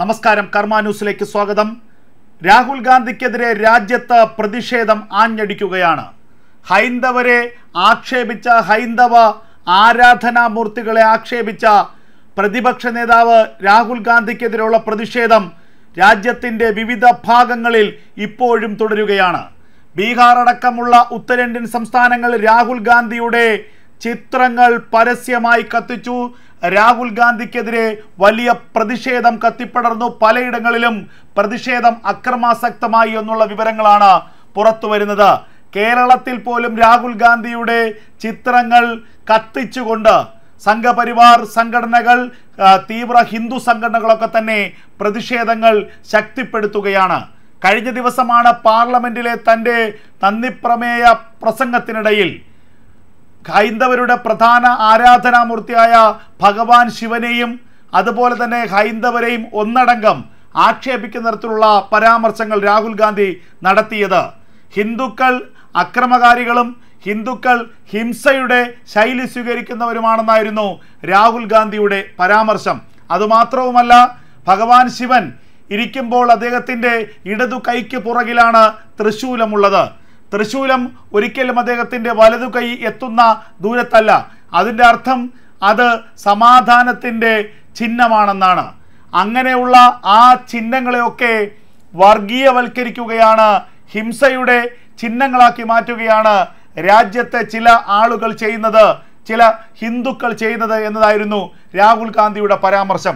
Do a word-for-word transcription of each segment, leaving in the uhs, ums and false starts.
നമസ്കാരം, കർമ്മ ന്യൂസിലേക്ക് സ്വാഗതം. രാഹുൽ ഗാന്ധിക്കെതിരെ രാജ്യത്ത് പ്രതിഷേധം ആഞ്ഞടിക്കുകയാണ്. ഹൈന്ദവരെ ആക്ഷേപിച്ച, ഹൈന്ദവ ആരാധനാമൂർത്തികളെ ആക്ഷേപിച്ച പ്രതിപക്ഷ നേതാവ് രാഹുൽ ഗാന്ധിക്കെതിരെയുള്ള പ്രതിഷേധം രാജ്യത്തിൻ്റെ വിവിധ ഭാഗങ്ങളിൽ ഇപ്പോഴും തുടരുകയാണ്. ബീഹാർ അടക്കമുള്ള ഉത്തരേന്ത്യൻ സംസ്ഥാനങ്ങളിൽ രാഹുൽ ഗാന്ധിയുടെ ചിത്രങ്ങൾ പരസ്യമായി കത്തിച്ചു. രാഹുൽ ഗാന്ധിക്കെതിരെ വലിയ പ്രതിഷേധം കത്തിപ്പടർന്നു. പലയിടങ്ങളിലും പ്രതിഷേധം അക്രമാസക്തമായി എന്നുള്ള വിവരങ്ങളാണ് പുറത്തു വരുന്നത്. കേരളത്തിൽ പോലും രാഹുൽ ഗാന്ധിയുടെ ചിത്രങ്ങൾ കത്തിച്ചുകൊണ്ട് സംഘപരിവാർ സംഘടനകൾ, തീവ്ര ഹിന്ദു സംഘടനകളൊക്കെ തന്നെ പ്രതിഷേധങ്ങൾ ശക്തിപ്പെടുത്തുകയാണ്. കഴിഞ്ഞ ദിവസമാണ് പാർലമെന്റിലെ തൻ്റെ നന്ദിപ്രമേയ പ്രസംഗത്തിനിടയിൽ ഹൈന്ദവരുടെ പ്രധാന ആരാധനാമൂർത്തിയായ ഭഗവാൻ ശിവനെയും അതുപോലെ തന്നെ ഹൈന്ദവരെയും ഒന്നടങ്കം ആക്ഷേപിക്കുന്ന തരത്തിലുള്ള പരാമർശങ്ങൾ രാഹുൽ ഗാന്ധി നടത്തിയത്. ഹിന്ദുക്കൾ അക്രമകാരികളും ഹിന്ദുക്കൾ ഹിംസയുടെ ശൈലി സ്വീകരിക്കുന്നവരുമാണെന്നായിരുന്നു രാഹുൽ ഗാന്ധിയുടെ പരാമർശം. അതുമാത്രവുമല്ല, ഭഗവാൻ ശിവൻ ഇരിക്കുമ്പോൾ അദ്ദേഹത്തിൻ്റെ ഇടതു കൈക്ക് പുറകിലാണ് തൃശൂലമുള്ളത്. തൃശൂലം ഒരിക്കലും അദ്ദേഹത്തിൻ്റെ വലതു കൈ എത്തുന്ന ദൂരത്തല്ല. അതിൻ്റെ അർത്ഥം അത് സമാധാനത്തിൻ്റെ ചിഹ്നമാണെന്നാണ്. അങ്ങനെയുള്ള ആ ചിഹ്നങ്ങളെയൊക്കെ വർഗീയവൽക്കരിക്കുകയാണ്, ഹിംസയുടെ ചിഹ്നങ്ങളാക്കി മാറ്റുകയാണ് രാജ്യത്തെ ചില ആളുകൾ ചെയ്യുന്നത്, ചില ഹിന്ദുക്കൾ ചെയ്യുന്നത് എന്നതായിരുന്നു രാഹുൽ ഗാന്ധിയുടെ പരാമർശം.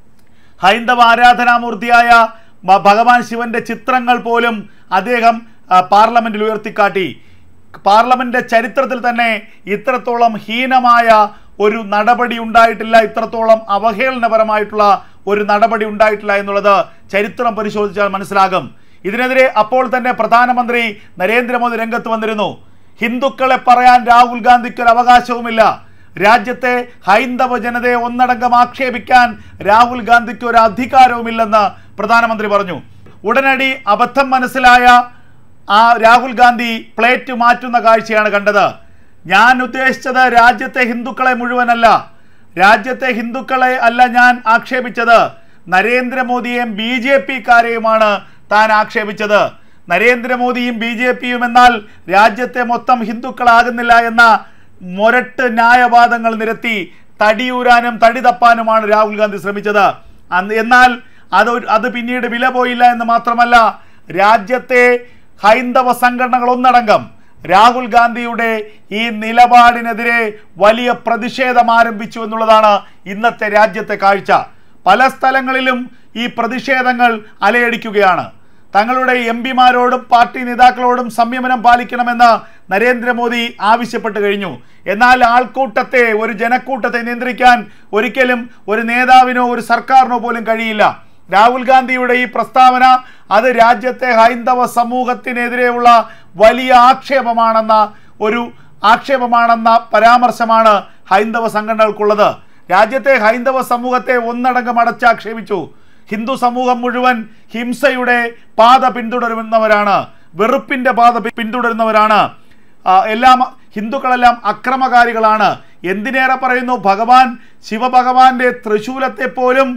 ഹൈന്ദവ ആരാധനാമൂർത്തിയായ ഭഗവാൻ ശിവന്റെ ചിത്രങ്ങൾ പോലും അദ്ദേഹം പാർലമെന്റിൽ ഉയർത്തിക്കാട്ടി. പാർലമെന്റ് ചരിത്രത്തിൽ തന്നെ ഇത്രത്തോളം ഹീനമായ ഒരു നടപടി ഉണ്ടായിട്ടില്ല, ഇത്രത്തോളം അവഹേളനപരമായിട്ടുള്ള ഒരു നടപടി ഉണ്ടായിട്ടില്ല എന്നുള്ളത് ചരിത്രം പരിശോധിച്ചാൽ മനസ്സിലാകും. ഇതിനെതിരെ അപ്പോൾ തന്നെ പ്രധാനമന്ത്രി നരേന്ദ്രമോദി രംഗത്ത് വന്നിരുന്നു. ഹിന്ദുക്കളെ പറയാൻ രാഹുൽ ഗാന്ധിക്ക് ഒരു അവകാശവുമില്ല, രാജ്യത്തെ ഹൈന്ദവ ജനതയെ ഒന്നടങ്കം ആക്ഷേപിക്കാൻ രാഹുൽ ഗാന്ധിക്ക് ഒരു അധികാരവുമില്ലെന്ന് പ്രധാനമന്ത്രി പറഞ്ഞു. ഉടനടി അബദ്ധം മനസ്സിലായ ആ രാഹുൽ ഗാന്ധി പ്ലേറ്റ് മാറ്റുന്ന കാഴ്ചയാണ് കണ്ടത്. ഞാൻ ഉദ്ദേശിച്ചത് രാജ്യത്തെ ഹിന്ദുക്കളെ മുഴുവനല്ല, രാജ്യത്തെ ഹിന്ദുക്കളെ അല്ല ഞാൻ ആക്ഷേപിച്ചത്, നരേന്ദ്രമോദിയെയും ബി ജെ പിക്കാരെയുമാണ് താൻ ആക്ഷേപിച്ചത്. നരേന്ദ്രമോദിയും ബി ജെ പിയും എന്നാൽ രാജ്യത്തെ മൊത്തം ഹിന്ദുക്കളാകുന്നില്ല എന്ന മൊരട്ട് ന്യായവാദങ്ങൾ നിരത്തി തടിയൂരാനും തടി തപ്പാനുമാണ് രാഹുൽ ഗാന്ധി ശ്രമിച്ചത്. എന്നാൽ അത് അത് പിന്നീട് വില പോയില്ല എന്ന് മാത്രമല്ല, രാജ്യത്തെ ഹൈന്ദവ സംഘടനകൾ ഒന്നടങ്കം രാഹുൽ ഗാന്ധിയുടെ ഈ നിലപാടിനെതിരെ വലിയ പ്രതിഷേധം ആരംഭിച്ചു എന്നുള്ളതാണ് ഇന്നത്തെ രാജ്യത്തെ കാഴ്ച. പല സ്ഥലങ്ങളിലും ഈ പ്രതിഷേധങ്ങൾ അലയടിക്കുകയാണ്. തങ്ങളുടെ എം പിമാരോടും പാർട്ടി നേതാക്കളോടും സംയമനം പാലിക്കണമെന്ന് നരേന്ദ്രമോദി ആവശ്യപ്പെട്ടു കഴിഞ്ഞു. എന്നാൽ ആൾക്കൂട്ടത്തെ, ഒരു ജനക്കൂട്ടത്തെ നിയന്ത്രിക്കാൻ ഒരിക്കലും ഒരു നേതാവിനോ ഒരു സർക്കാരിനോ പോലും കഴിയില്ല. രാഹുൽ ഗാന്ധിയുടെ ഈ പ്രസ്താവന അത് രാജ്യത്തെ ഹൈന്ദവ സമൂഹത്തിനെതിരെയുള്ള വലിയ ആക്ഷേപമാണെന്ന ഒരു ആക്ഷേപമാണെന്ന പരാമർശമാണ് ഹൈന്ദവ സംഘടനകൾക്കുള്ളത്. രാജ്യത്തെ ഹൈന്ദവ സമൂഹത്തെ ഒന്നടങ്കം അടച്ചാക്ഷേപിച്ചു. ഹിന്ദു സമൂഹം മുഴുവൻ ഹിംസയുടെ പാത പിന്തുടരുന്നവരാണ്, വെറുപ്പിൻ്റെ പാത പിന്തുടരുന്നവരാണ്, എല്ലാം ഹിന്ദുക്കളെല്ലാം അക്രമകാരികളാണ്. എന്തിനേറെ പറയുന്നു, ഭഗവാൻ ശിവഭഗവാന്റെ തൃശൂലത്തെ പോലും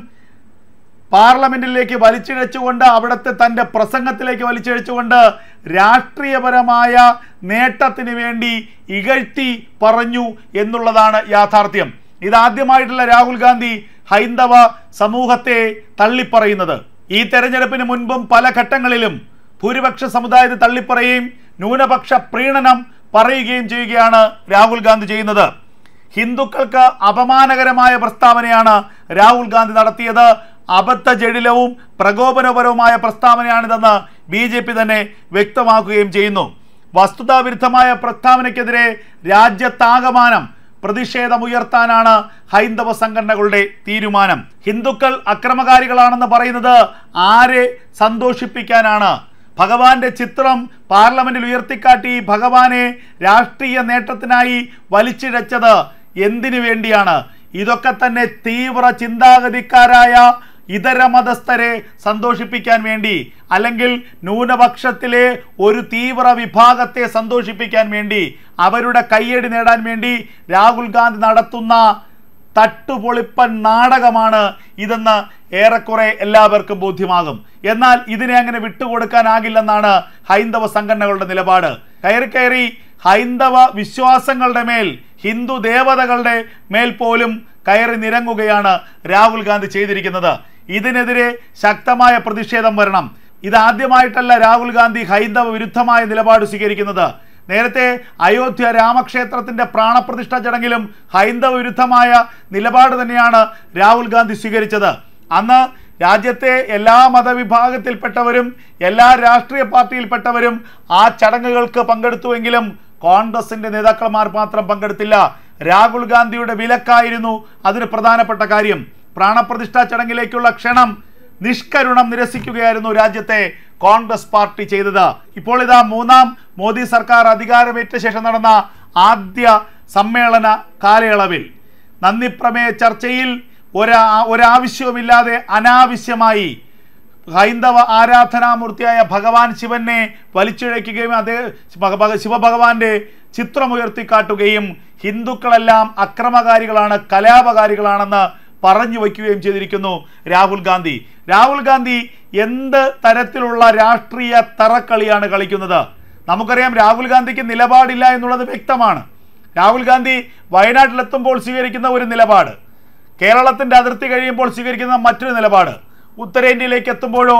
പാർലമെന്റിലേക്ക് വലിച്ചിഴച്ചുകൊണ്ട്, അവിടുത്തെ തൻ്റെ പ്രസംഗത്തിലേക്ക് വലിച്ചിഴച്ചുകൊണ്ട് രാഷ്ട്രീയപരമായ നേട്ടത്തിന് വേണ്ടി ഇകഴ്ത്തി പറഞ്ഞു എന്നുള്ളതാണ് യാഥാർത്ഥ്യം. ഇതാദ്യമായിട്ടുള്ള രാഹുൽ ഗാന്ധി ഹൈന്ദവ സമൂഹത്തെ തള്ളിപ്പറയുന്നത്. ഈ തെരഞ്ഞെടുപ്പിന് മുൻപും പല ഘട്ടങ്ങളിലും ഭൂരിപക്ഷ സമുദായത്തെ തള്ളിപ്പറയുകയും ന്യൂനപക്ഷ പ്രീണനം പറയുകയും ചെയ്യുകയാണ് രാഹുൽ ഗാന്ധി ചെയ്യുന്നത്. ഹിന്ദുക്കൾക്ക് അപമാനകരമായ പ്രസ്താവനയാണ് രാഹുൽ ഗാന്ധി നടത്തിയത്. അബദ്ധജടിലവും പ്രകോപനപരവുമായ പ്രസ്താവനയാണിതെന്ന് ബി ജെ പി തന്നെ വ്യക്തമാക്കുകയും ചെയ്യുന്നു. വസ്തുതാവിരുദ്ധമായ പ്രസ്താവനയ്ക്കെതിരെ രാജ്യത്താകമാനം പ്രതിഷേധമുയർത്താനാണ് ഹൈന്ദവ സംഘടനകളുടെ തീരുമാനം. ഹിന്ദുക്കൾ അക്രമകാരികളാണെന്ന് പറയുന്നത് ആരെ സന്തോഷിപ്പിക്കാനാണ്? ഭഗവാന്റെ ചിത്രം പാർലമെന്റിൽ ഉയർത്തിക്കാട്ടി ഭഗവാനെ രാഷ്ട്രീയ നേട്ടത്തിനായി വലിച്ചിഴച്ചത് എന്തിനു വേണ്ടിയാണ്? ഇതൊക്കെ തന്നെ തീവ്ര ചിന്താഗതിക്കാരായ ഇതര മതസ്ഥരെ സന്തോഷിപ്പിക്കാൻ വേണ്ടി, അല്ലെങ്കിൽ ന്യൂനപക്ഷത്തിലെ ഒരു തീവ്ര വിഭാഗത്തെ സന്തോഷിപ്പിക്കാൻ വേണ്ടി, അവരുടെ കയ്യടി നേടാൻ വേണ്ടി രാഹുൽ ഗാന്ധി നടത്തുന്ന തട്ടുപൊളിപ്പൻ നാടകമാണ് ഇതെന്ന് ഏറെക്കുറെ എല്ലാവർക്കും ബോധ്യമാകും. എന്നാൽ ഇതിനെ അങ്ങനെ വിട്ടുകൊടുക്കാനാകില്ലെന്നാണ് ഹൈന്ദവ സംഘടനകളുടെ നിലപാട്. കയറി കയറി ഹൈന്ദവ വിശ്വാസങ്ങളുടെ മേൽ, ഹിന്ദു ദേവതകളുടെ മേൽ പോലും കയറി നിരങ്ങുകയാണ് രാഹുൽ ഗാന്ധി ചെയ്തിരിക്കുന്നത്. ഇതിനെതിരെ ശക്തമായ പ്രതിഷേധം വരണം. ഇതാദ്യമായിട്ടല്ല രാഹുൽ ഗാന്ധി ഹൈന്ദവ വിരുദ്ധമായ നിലപാട് സ്വീകരിക്കുന്നത്. നേരത്തെ അയോധ്യ രാമക്ഷേത്രത്തിന്റെ പ്രാണപ്രതിഷ്ഠ ചടങ്ങിലും ഹൈന്ദവ വിരുദ്ധമായ നിലപാട് തന്നെയാണ് രാഹുൽ ഗാന്ധി സ്വീകരിച്ചത്. അന്ന് രാജ്യത്തെ എല്ലാ മതവിഭാഗത്തിൽപ്പെട്ടവരും എല്ലാ രാഷ്ട്രീയ പാർട്ടിയിൽപ്പെട്ടവരും ആ ചടങ്ങുകൾക്ക് പങ്കെടുത്തുവെങ്കിലും കോൺഗ്രസിന്റെ നേതാക്കന്മാർ മാത്രം പങ്കെടുത്തില്ല. രാഹുൽ ഗാന്ധിയുടെ വിലക്കായിരുന്നു അതിന് പ്രധാനപ്പെട്ട കാര്യം. പ്രാണപ്രതിഷ്ഠാ ചടങ്ങിലേക്കുള്ള ക്ഷണം നിഷ്കരുണം നിരസിക്കുകയായിരുന്നു രാജ്യത്തെ കോൺഗ്രസ് പാർട്ടി ചെയ്തത്. ഇപ്പോൾ ഇതാ മൂന്നാം മോദി സർക്കാർ അധികാരമേറ്റ ശേഷം നടന്ന ആദ്യ സമ്മേളന കാലയളവിൽ നന്ദിപ്രമേയ ചർച്ചയിൽ ഒരാ ഒരാവശ്യവുമില്ലാതെ അനാവശ്യമായി ഹൈന്ദവ ആരാധനാമൂർത്തിയായ ഭഗവാൻ ശിവനെ വലിച്ചിഴയ്ക്കുകയും അതേ ശിവഭഗവാന്റെ ചിത്രമുയർത്തിക്കാട്ടുകയും ഹിന്ദുക്കളെല്ലാം അക്രമകാരികളാണ്, കലാപകാരികളാണെന്ന് പറഞ്ഞു വയ്ക്കുകയും ചെയ്തിരിക്കുന്നു രാഹുൽ ഗാന്ധി. രാഹുൽ ഗാന്ധി എന്ത് തരത്തിലുള്ള രാഷ്ട്രീയ തറക്കളിയാണ് കളിക്കുന്നത്? നമുക്കറിയാം, രാഹുൽ ഗാന്ധിക്ക് നിലപാടില്ല എന്നുള്ളത് വ്യക്തമാണ്. രാഹുൽ ഗാന്ധി വയനാട്ടിലെത്തുമ്പോൾ സ്വീകരിക്കുന്ന ഒരു നിലപാട്, കേരളത്തിൻ്റെ അതിർത്തി കഴിയുമ്പോൾ സ്വീകരിക്കുന്ന മറ്റൊരു നിലപാട്, ഉത്തരേന്ത്യയിലേക്ക് എത്തുമ്പോഴോ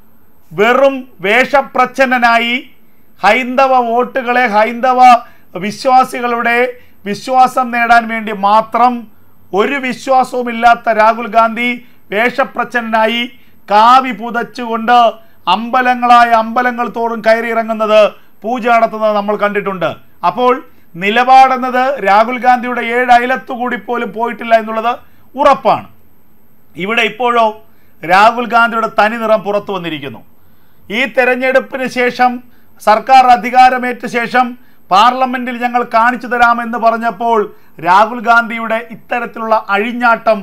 വെറും വേഷപ്രച്ഛന്നനായി ഹൈന്ദവ വോട്ടുകളെ, ഹൈന്ദവ വിശ്വാസികളുടെ വിശ്വാസം നേടാൻ വേണ്ടി മാത്രം ഒരു വിശ്വാസവുമില്ലാത്ത രാഹുൽ ഗാന്ധി വേഷപ്രച്ഛന്നനായി കാവി പുതച്ചുകൊണ്ട് അമ്പലങ്ങളായ അമ്പലങ്ങൾ തോറും കയറിയിറങ്ങുന്നത്, പൂജ നടത്തുന്നത് നമ്മൾ കണ്ടിട്ടുണ്ട്. അപ്പോൾ നിലപാടെന്നത് രാഹുൽ ഗാന്ധിയുടെ ഏഴ് അയലത്തുകൂടി പോലും പോയിട്ടില്ല എന്നുള്ളത് ഉറപ്പാണ്. ഇവിടെ ഇപ്പോഴോ രാഹുൽ ഗാന്ധിയുടെ തനി നിറം പുറത്തു വന്നിരിക്കുന്നു. ഈ തെരഞ്ഞെടുപ്പിന് ശേഷം, സർക്കാർ അധികാരമേറ്റ ശേഷം പാർലമെന്റിൽ ഞങ്ങൾ കാണിച്ചു തരാമെന്ന് പറഞ്ഞപ്പോൾ രാഹുൽ ഗാന്ധിയുടെ ഇത്തരത്തിലുള്ള അഴിഞ്ഞാട്ടം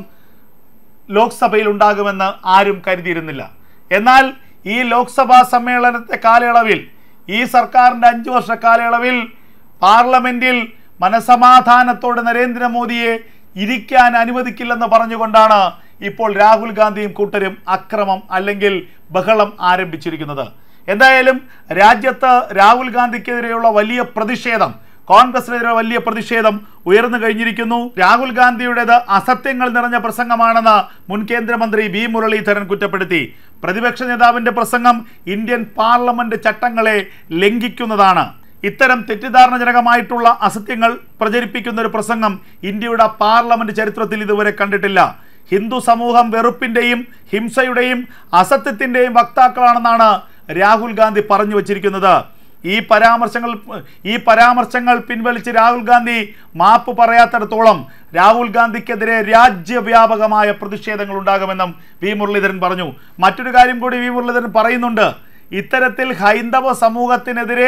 ലോക്സഭയിൽ ഉണ്ടാകുമെന്ന് ആരും കരുതിയിരുന്നില്ല. എന്നാൽ ഈ ലോക്സഭാ സമ്മേളനത്തെ കാലയളവിൽ, ഈ സർക്കാരിൻ്റെ അഞ്ചു വർഷ കാലയളവിൽ പാർലമെന്റിൽ മനസമാധാനത്തോടെ നരേന്ദ്രമോദിയെ ഇരിക്കാൻ അനുവദിക്കില്ലെന്ന് പറഞ്ഞുകൊണ്ടാണ് ഇപ്പോൾ രാഹുൽ ഗാന്ധിയും കൂട്ടരും അക്രമം അല്ലെങ്കിൽ ബഹളം ആരംഭിച്ചിരിക്കുന്നത്. എന്തായാലും രാജ്യത്ത് രാഹുൽ ഗാന്ധിക്കെതിരെയുള്ള വലിയ പ്രതിഷേധം, കോൺഗ്രസിനെതിരെ വലിയ പ്രതിഷേധം ഉയർന്നു കഴിഞ്ഞിരിക്കുന്നു. രാഹുൽ ഗാന്ധിയുടേത് അസത്യങ്ങൾ നിറഞ്ഞ പ്രസംഗമാണെന്ന് മുൻ കേന്ദ്രമന്ത്രി വി മുരളീധരൻ കുറ്റപ്പെടുത്തി. പ്രതിപക്ഷ നേതാവിന്റെ പ്രസംഗം ഇന്ത്യൻ പാർലമെന്റ് ചട്ടങ്ങളെ ലംഘിക്കുന്നതാണ്. ഇത്തരം തെറ്റിദ്ധാരണജനകമായിട്ടുള്ള അസത്യങ്ങൾ പ്രചരിപ്പിക്കുന്ന ഒരു പ്രസംഗം ഇന്ത്യയുടെ പാർലമെന്റ് ചരിത്രത്തിൽ ഇതുവരെ കണ്ടിട്ടില്ല. ഹിന്ദു സമൂഹം വെറുപ്പിന്റെയും ഹിംസയുടെയും അസത്യത്തിന്റെയും വക്താക്കളാണെന്നാണ് രാഹുൽ ഗാന്ധി പറഞ്ഞു വച്ചിരിക്കുന്നത്. ഈ പരാമർശങ്ങൾ ഈ പരാമർശങ്ങൾ പിൻവലിച്ച് രാഹുൽ ഗാന്ധി മാപ്പ് പറയാത്തിടത്തോളം രാഹുൽ ഗാന്ധിക്കെതിരെ രാജ്യവ്യാപകമായ പ്രതിഷേധങ്ങൾ ഉണ്ടാകുമെന്നും വി മുരളീധരൻ പറഞ്ഞു. മറ്റൊരു കാര്യം കൂടി വി മുരളീധരൻ പറയുന്നുണ്ട്. ഇത്തരത്തിൽ ഹൈന്ദവ സമൂഹത്തിനെതിരെ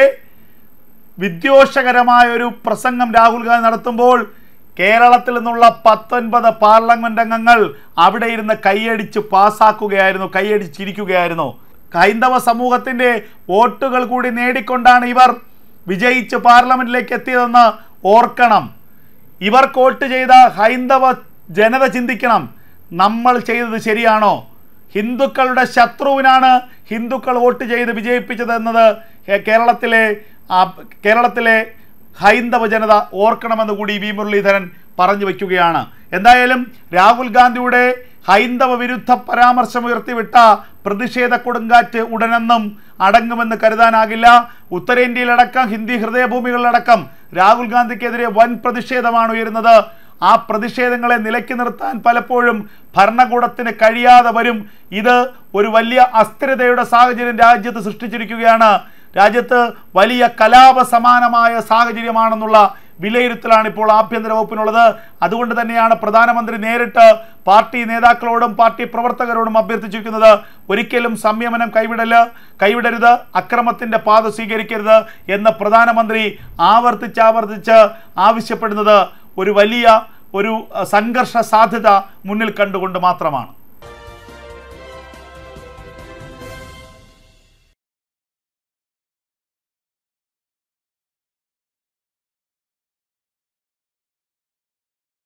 വിദ്വേഷകരമായ ഒരു പ്രസംഗം രാഹുൽ ഗാന്ധി നടത്തുമ്പോൾ കേരളത്തിൽ നിന്നുള്ള പത്തൊൻപത് പാർലമെന്റ് അംഗങ്ങൾ അവിടെ ഇരുന്ന് കൈയടിച്ച് പാസ്സാക്കുകയായിരുന്നു, കൈയടിച്ചിരിക്കുകയായിരുന്നു. ഹൈന്ദവ സമൂഹത്തിന്റെ വോട്ടുകൾ കൂടി നേടിക്കൊണ്ടാണ് ഇവർ വിജയിച്ച് പാർലമെന്റിലേക്ക് എത്തിയതെന്ന് ഓർക്കണം. ഇവർ വോട്ട് ചെയ്ത ഹൈന്ദവ ജനത ചിന്തിക്കണം, നമ്മൾ ചെയ്തത് ശരിയാണോ? ഹിന്ദുക്കളുടെ ശത്രുവിനാണ് ഹിന്ദുക്കൾ വോട്ട് ചെയ്ത് വിജയിപ്പിച്ചത് എന്നത് കേരളത്തിലെ കേരളത്തിലെ ഹൈന്ദവ ജനത ഓർക്കണമെന്ന് കൂടി വി മുരളീധരൻ പറഞ്ഞു വയ്ക്കുകയാണ്. എന്തായാലും രാഹുൽ ഗാന്ധിയുടെ ഹൈന്ദവ വിരുദ്ധ പരാമർശമുയർത്തിവിട്ട പ്രതിഷേധ കൊടുങ്കാറ്റ് ഉടനെന്നും അടങ്ങുമെന്ന് കരുതാനാകില്ല. ഉത്തരേന്ത്യയിലടക്കം ഹിന്ദി ഹൃദയഭൂമികളിലടക്കം രാഹുൽ ഗാന്ധിക്കെതിരെ വൻ പ്രതിഷേധമാണ് ഉയരുന്നത്. ആ പ്രതിഷേധങ്ങളെ നിലയ്ക്ക് നിർത്താൻ പലപ്പോഴും ഭരണകൂടത്തിന് കഴിയാതെ വരും. ഇത് ഒരു വലിയ അസ്ഥിരതയുടെ സാഹചര്യം രാജ്യത്ത് സൃഷ്ടിച്ചിരിക്കുകയാണ്. രാജ്യത്ത് വലിയ കലാപ സമാനമായ സാഹചര്യമാണെന്നുള്ള വിലയിരുത്തലാണ് ഇപ്പോൾ ആഭ്യന്തര വകുപ്പിനുള്ളത്. അതുകൊണ്ട് തന്നെയാണ് പ്രധാനമന്ത്രി നേരിട്ട് പാർട്ടി നേതാക്കളോടും പാർട്ടി പ്രവർത്തകരോടും അഭ്യർത്ഥിച്ചിരിക്കുന്നത്, ഒരിക്കലും സംയമനം കൈവിടല് കൈവിടരുത്, അക്രമത്തിന്റെ പാത സ്വീകരിക്കരുത് എന്ന് പ്രധാനമന്ത്രി ആവർത്തിച്ച് ആവർത്തിച്ച് ആവശ്യപ്പെടുന്നത് ഒരു വലിയ ഒരു സംഘർഷ സാധ്യത മുന്നിൽ കണ്ടുകൊണ്ട് മാത്രമാണ്.